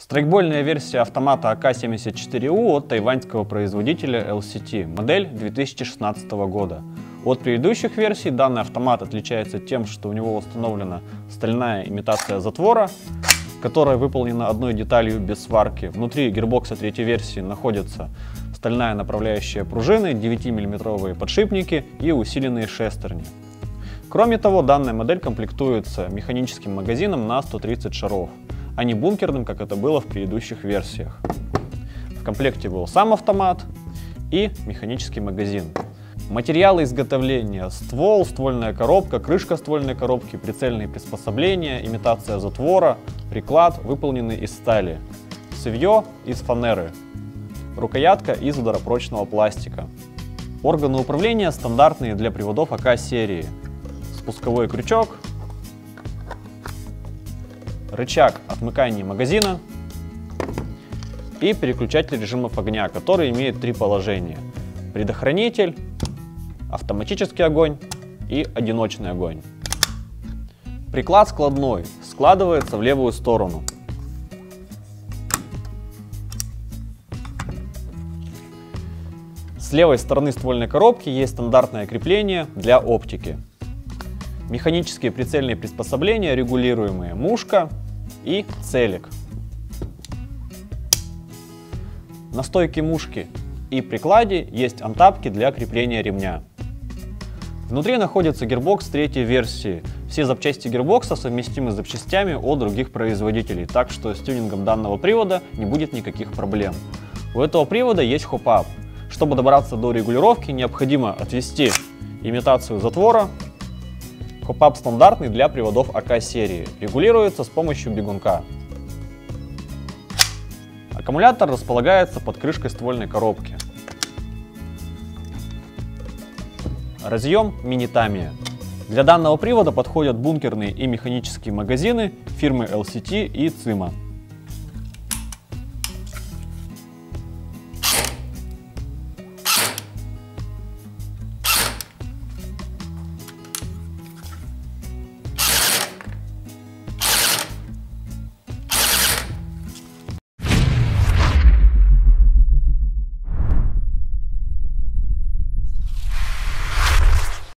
Страйкбольная версия автомата АК-74У от тайваньского производителя LCT, модель 2016 года. От предыдущих версий данный автомат отличается тем, что у него установлена стальная имитация затвора, которая выполнена одной деталью без сварки. Внутри гирбокса третьей версии находится стальная направляющая пружины, 9-мм подшипники и усиленные шестерни. Кроме того, данная модель комплектуется механическим магазином на 130 шаров, а не бункерным, как это было в предыдущих версиях. В комплекте был сам автомат и механический магазин. Материалы изготовления: ствол, ствольная коробка, крышка ствольной коробки, прицельные приспособления, имитация затвора, приклад выполнены из стали, цевье из фанеры, рукоятка из ударопрочного пластика. Органы управления стандартные для приводов АК-серии: спусковой крючок, рычаг отмыкания магазина и переключатель режимов огня, который имеет три положения: предохранитель, автоматический огонь и одиночный огонь. Приклад складной, складывается в левую сторону. С левой стороны ствольной коробки есть стандартное крепление для оптики. Механические прицельные приспособления, регулируемые мушка и целик. На стойке мушки и прикладе есть антапки для крепления ремня. Внутри находится гирбокс третьей версии. Все запчасти гирбокса совместимы с запчастями от других производителей, так что с тюнингом данного привода не будет никаких проблем. У этого привода есть хоп-ап. Чтобы добраться до регулировки, необходимо отвести имитацию затвора. Хоп-ап стандартный для приводов АК-серии. Регулируется с помощью бегунка. Аккумулятор располагается под крышкой ствольной коробки. Разъем мини-тамия. Для данного привода подходят бункерные и механические магазины фирмы LCT и CIMA.